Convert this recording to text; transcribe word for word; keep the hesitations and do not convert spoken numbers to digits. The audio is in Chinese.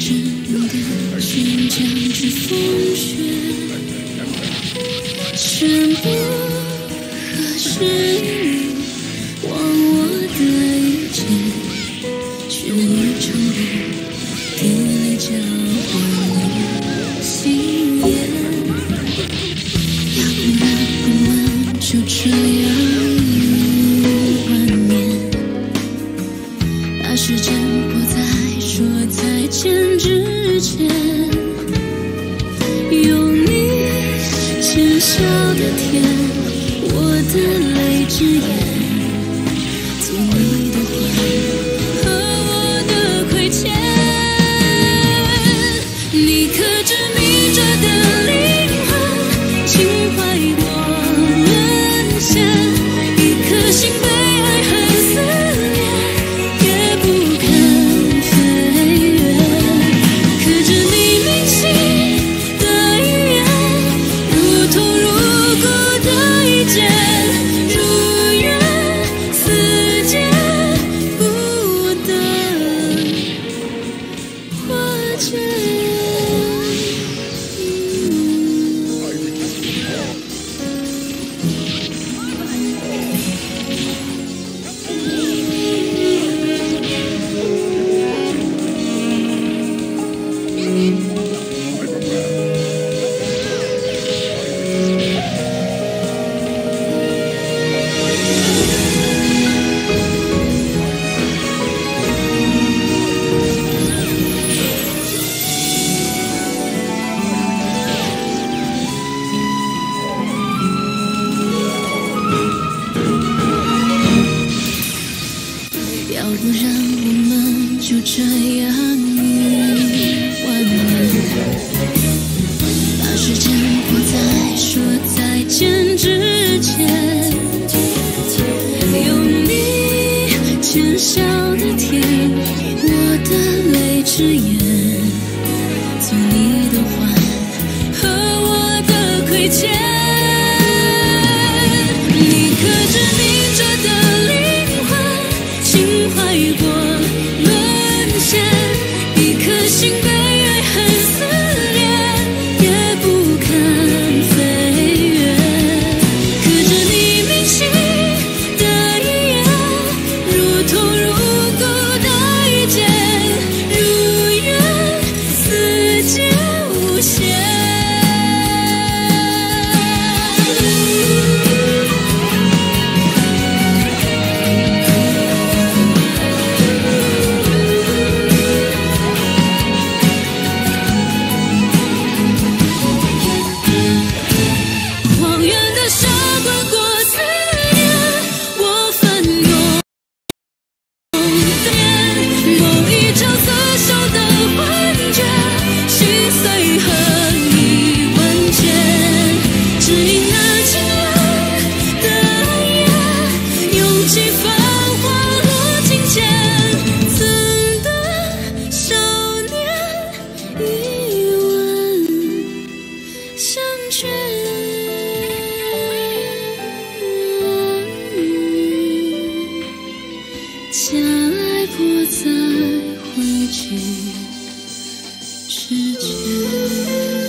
稚嫩的心将至风雪，全部何时你忘我的一切，却也成功地你交换了心眼。要不然我们就这样幻灭，把时间过在说再见之前，有你牵笑的天，我的泪之眼，做你的谎和我的亏欠。你可知迷着的灵魂，情怀过沦陷，一颗心被爱恨撕裂，也不肯飞跃。可知你铭心的语言，如同入骨的一剑，如愿似箭，不得化解。要不然我们就这样幻灭，把时间过在说再见之前，有你牵笑的天，我的泪之眼，做你的欢和我的亏欠。你可知明着的灵魂，情怀过沦陷，一颗心被爱恨撕裂，也不肯飞跃。可知你铭心的语言，如同入骨的一剑，如愿似箭无限。荒原的沙滚过思念，我翻涌的脸，某一场色笑的幻觉，心碎和你闻见，只因那清凉的暗夜，涌起繁华落尽前，曾的少年一吻相劝。将爱泼在灰烬之前。